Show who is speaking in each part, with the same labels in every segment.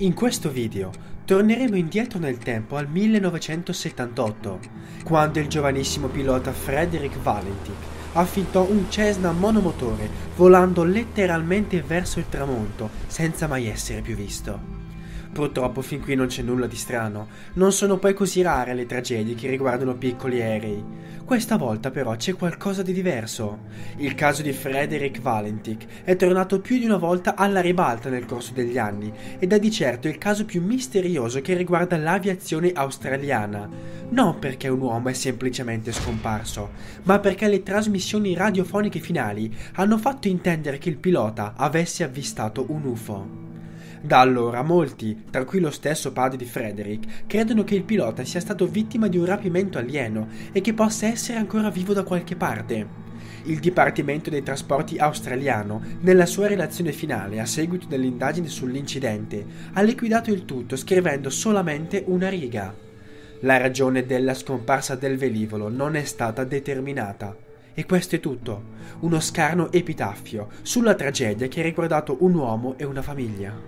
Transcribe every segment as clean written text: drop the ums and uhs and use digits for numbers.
Speaker 1: In questo video torneremo indietro nel tempo al 1978, quando il giovanissimo pilota Frederick Valentik affittò un Cessna monomotore volando letteralmente verso il tramonto senza mai essere più visto. Purtroppo fin qui non c'è nulla di strano, non sono poi così rare le tragedie che riguardano piccoli aerei. Questa volta però c'è qualcosa di diverso. Il caso di Frederick Valentik è tornato più di una volta alla ribalta nel corso degli anni ed è di certo il caso più misterioso che riguarda l'aviazione australiana. Non perché un uomo è semplicemente scomparso, ma perché le trasmissioni radiofoniche finali hanno fatto intendere che il pilota avesse avvistato un UFO. Da allora molti, tra cui lo stesso padre di Frederick, credono che il pilota sia stato vittima di un rapimento alieno e che possa essere ancora vivo da qualche parte. Il Dipartimento dei Trasporti australiano, nella sua relazione finale a seguito dell'indagine sull'incidente, ha liquidato il tutto scrivendo solamente una riga. La ragione della scomparsa del velivolo non è stata determinata. E questo è tutto, uno scarno epitaffio sulla tragedia che ha riguardato un uomo e una famiglia.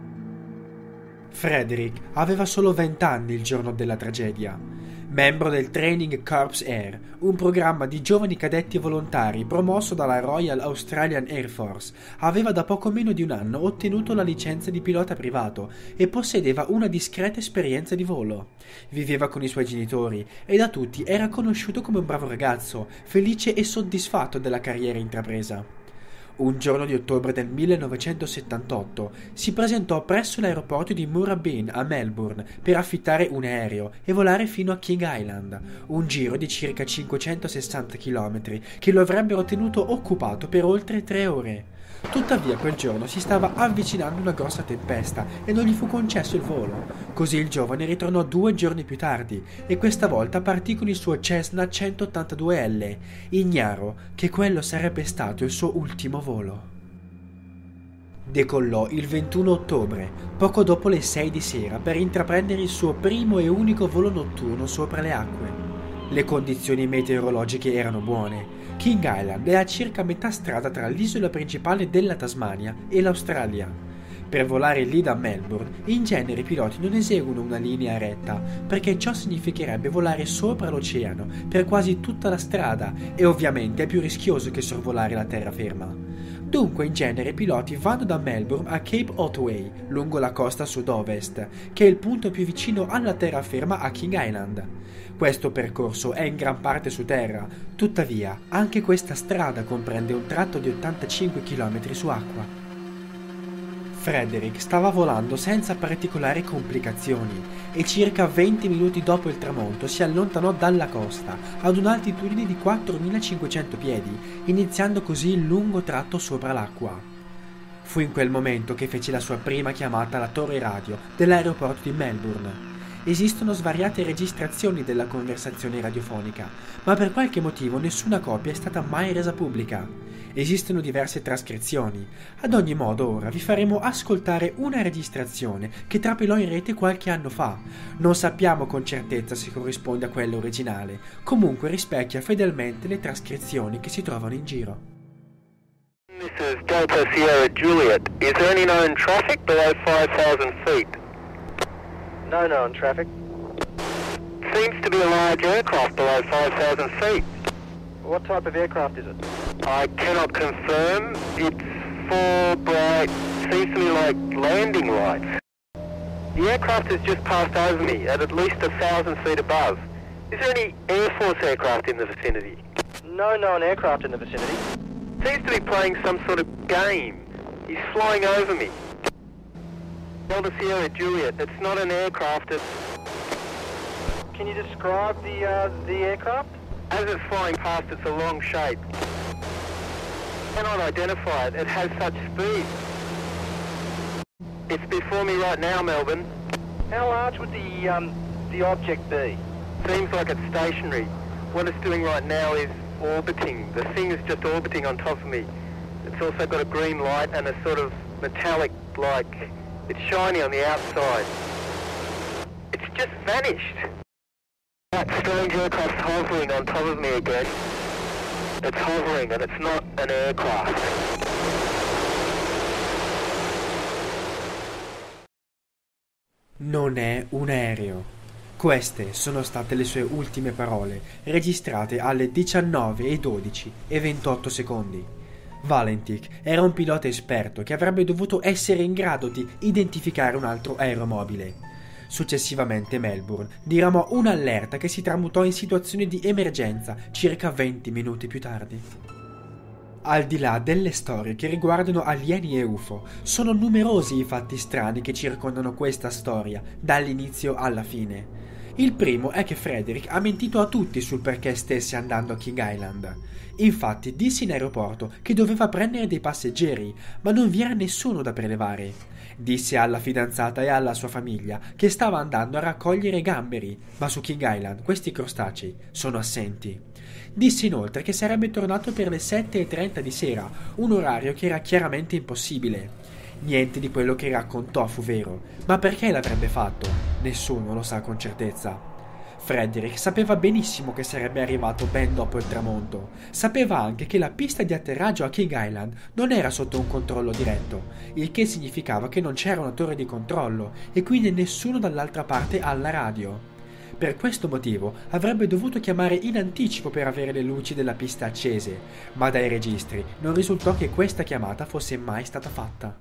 Speaker 1: Frederick aveva solo 20 anni il giorno della tragedia. Membro del Training Corps Air, un programma di giovani cadetti volontari promosso dalla Royal Australian Air Force, aveva da poco meno di un anno ottenuto la licenza di pilota privato e possedeva una discreta esperienza di volo. Viveva con i suoi genitori e da tutti era conosciuto come un bravo ragazzo, felice e soddisfatto della carriera intrapresa. Un giorno di ottobre del 1978 si presentò presso l'aeroporto di Moorabbin a Melbourne per affittare un aereo e volare fino a King Island, un giro di circa 560 km che lo avrebbero tenuto occupato per oltre 3 ore. Tuttavia quel giorno si stava avvicinando una grossa tempesta e non gli fu concesso il volo. Così il giovane ritornò 2 giorni più tardi e questa volta partì con il suo Cessna 182L, ignaro che quello sarebbe stato il suo ultimo volo. Decollò il 21 ottobre, poco dopo le 6 di sera, per intraprendere il suo primo e unico volo notturno sopra le acque. Le condizioni meteorologiche erano buone. King Island è a circa metà strada tra l'isola principale della Tasmania e l'Australia. Per volare lì da Melbourne, in genere i piloti non eseguono una linea retta, perché ciò significherebbe volare sopra l'oceano per quasi tutta la strada e ovviamente è più rischioso che sorvolare la terraferma. Dunque in genere i piloti vanno da Melbourne a Cape Otway, lungo la costa sud-ovest, che è il punto più vicino alla terraferma a King Island. Questo percorso è in gran parte su terra, tuttavia anche questa strada comprende un tratto di 85 km su acqua. Frederick stava volando senza particolari complicazioni e circa 20 minuti dopo il tramonto si allontanò dalla costa ad un'altitudine di 4.500 piedi, iniziando così il lungo tratto sopra l'acqua. Fu in quel momento che fece la sua prima chiamata alla torre radio dell'aeroporto di Melbourne. Esistono svariate registrazioni della conversazione radiofonica, ma per qualche motivo nessuna copia è stata mai resa pubblica. Esistono diverse trascrizioni. Ad ogni modo ora vi faremo ascoltare una registrazione che trapelò in rete qualche anno fa. Non sappiamo con certezza se corrisponde a quella originale, comunque rispecchia fedelmente le trascrizioni che si trovano in giro.
Speaker 2: This is Delta Sierra Juliet. Is there any known traffic below 5,000 feet?
Speaker 3: No known traffic.
Speaker 2: Seems to be a large aircraft below 5,000 feet.
Speaker 3: What type of aircraft is it?
Speaker 2: I cannot confirm. It's 4 bright, seems to me like landing lights. The aircraft has just passed over me at least 1,000 feet above. Is there any Air Force aircraft in the vicinity?
Speaker 3: No known aircraft in the vicinity.
Speaker 2: Seems to be playing some sort of game. He's flying over me. Delta Sierra Juliet, it's not an aircraft, it's...
Speaker 3: Can you describe the aircraft?
Speaker 2: As it's flying past, it's a long shape. Cannot identify it, it has such speed. It's before me right now, Melbourne.
Speaker 3: How large would the object be?
Speaker 2: Seems like it's stationary. What it's doing right now is orbiting. The thing is just orbiting on top of me. It's also got a green light and a sort of metallic, like, it's shiny on the outside. It's just vanished. That strange aircraft's hovering on top of me again. It's hovering and it's not an aircraft.
Speaker 1: Non è un aereo. Queste sono state le sue ultime parole, registrate alle 19:12 e 28 secondi. Valentik era un pilota esperto che avrebbe dovuto essere in grado di identificare un altro aeromobile. Successivamente Melbourne diramò un'allerta che si tramutò in situazione di emergenza circa 20 minuti più tardi. Al di là delle storie che riguardano alieni e UFO, sono numerosi i fatti strani che circondano questa storia, dall'inizio alla fine. Il primo è che Frederick ha mentito a tutti sul perché stesse andando a King Island. Infatti disse in aeroporto che doveva prendere dei passeggeri, ma non vi era nessuno da prelevare. Disse alla fidanzata e alla sua famiglia che stava andando a raccogliere gamberi, ma su King Island questi crostacei sono assenti. Disse inoltre che sarebbe tornato per le 7:30 di sera, un orario che era chiaramente impossibile. Niente di quello che raccontò fu vero, ma perché l'avrebbe fatto? Nessuno lo sa con certezza. Frederick sapeva benissimo che sarebbe arrivato ben dopo il tramonto. Sapeva anche che la pista di atterraggio a King Island non era sotto un controllo diretto, il che significava che non c'era una torre di controllo e quindi nessuno dall'altra parte alla radio. Per questo motivo avrebbe dovuto chiamare in anticipo per avere le luci della pista accese, ma dai registri non risultò che questa chiamata fosse mai stata fatta.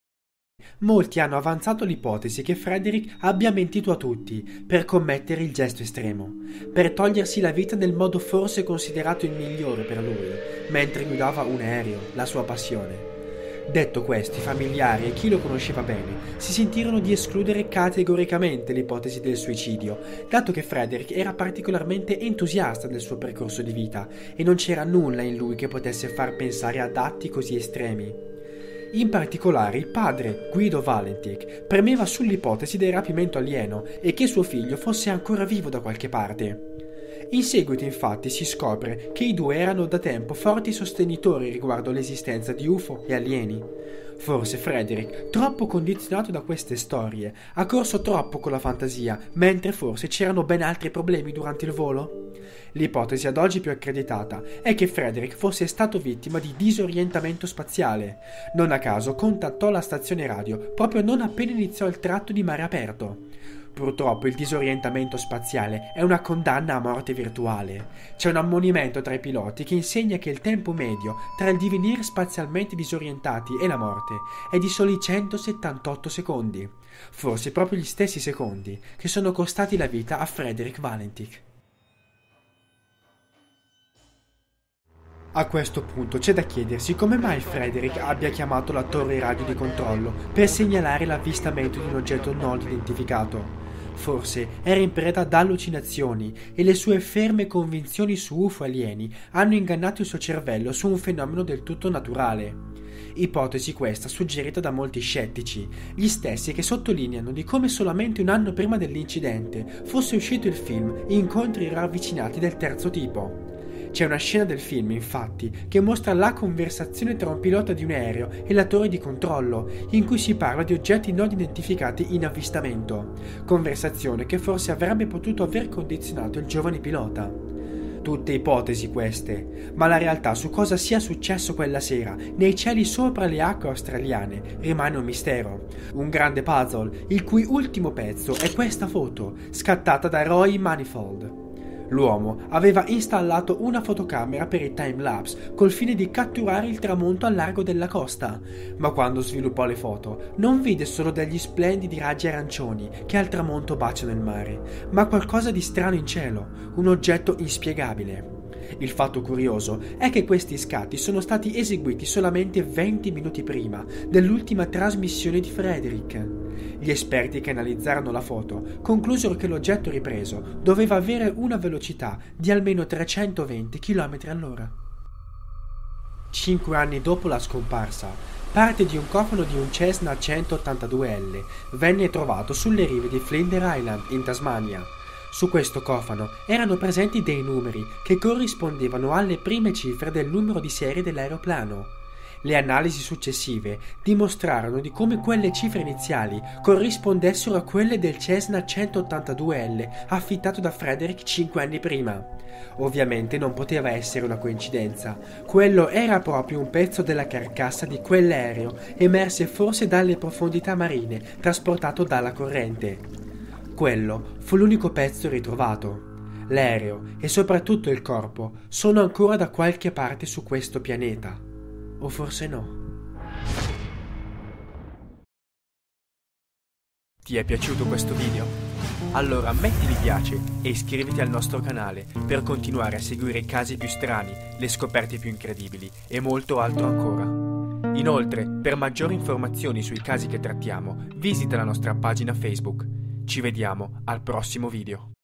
Speaker 1: Molti hanno avanzato l'ipotesi che Frederick abbia mentito a tutti per commettere il gesto estremo, per togliersi la vita nel modo forse considerato il migliore per lui, mentre guidava un aereo, la sua passione. Detto questo, i familiari e chi lo conosceva bene si sentirono di escludere categoricamente l'ipotesi del suicidio, dato che Frederick era particolarmente entusiasta del suo percorso di vita e non c'era nulla in lui che potesse far pensare ad atti così estremi. In particolare il padre, Guido Valentik, premeva sull'ipotesi del rapimento alieno e che suo figlio fosse ancora vivo da qualche parte. In seguito infatti si scopre che i due erano da tempo forti sostenitori riguardo l'esistenza di UFO e alieni. Forse Frederick, troppo condizionato da queste storie, ha corso troppo con la fantasia, mentre forse c'erano ben altri problemi durante il volo? L'ipotesi ad oggi più accreditata è che Frederick fosse stato vittima di disorientamento spaziale. Non a caso contattò la stazione radio proprio non appena iniziò il tratto di mare aperto. Purtroppo il disorientamento spaziale è una condanna a morte virtuale. C'è un ammonimento tra i piloti che insegna che il tempo medio tra il divenire spazialmente disorientati e la morte è di soli 178 secondi. Forse proprio gli stessi secondi che sono costati la vita a Frederick Valentik. A questo punto c'è da chiedersi come mai Frederick abbia chiamato la torre radio di controllo per segnalare l'avvistamento di un oggetto non identificato. Forse era in preda ad allucinazioni e le sue ferme convinzioni su UFO alieni hanno ingannato il suo cervello su un fenomeno del tutto naturale. Ipotesi questa suggerita da molti scettici, gli stessi che sottolineano di come solamente un anno prima dell'incidente fosse uscito il film Incontri ravvicinati del terzo tipo. C'è una scena del film, infatti, che mostra la conversazione tra un pilota di un aereo e la torre di controllo, in cui si parla di oggetti non identificati in avvistamento. Conversazione che forse avrebbe potuto aver condizionato il giovane pilota. Tutte ipotesi queste, ma la realtà su cosa sia successo quella sera, nei cieli sopra le acque australiane, rimane un mistero. Un grande puzzle, il cui ultimo pezzo è questa foto, scattata da Roy Manifold. L'uomo aveva installato una fotocamera per i timelapse col fine di catturare il tramonto al largo della costa, ma quando sviluppò le foto non vide solo degli splendidi raggi arancioni che al tramonto baciano il mare, ma qualcosa di strano in cielo, un oggetto inspiegabile. Il fatto curioso è che questi scatti sono stati eseguiti solamente 20 minuti prima dell'ultima trasmissione di Frederick. Gli esperti che analizzarono la foto conclusero che l'oggetto ripreso doveva avere una velocità di almeno 320 km all'ora. 5 anni dopo la scomparsa, parte di un cofano di un Cessna 182L venne trovato sulle rive di Flinders Island in Tasmania. Su questo cofano erano presenti dei numeri che corrispondevano alle prime cifre del numero di serie dell'aeroplano. Le analisi successive dimostrarono di come quelle cifre iniziali corrispondessero a quelle del Cessna 182L affittato da Frederick 5 anni prima. Ovviamente non poteva essere una coincidenza, quello era proprio un pezzo della carcassa di quell'aereo emerse forse dalle profondità marine, trasportato dalla corrente. Quello fu l'unico pezzo ritrovato. L'aereo e soprattutto il corpo sono ancora da qualche parte su questo pianeta. O forse no.
Speaker 4: Ti è piaciuto questo video? Allora metti mi piace e iscriviti al nostro canale per continuare a seguire i casi più strani, le scoperte più incredibili e molto altro ancora. Inoltre, per maggiori informazioni sui casi che trattiamo, visita la nostra pagina Facebook. Ci vediamo al prossimo video.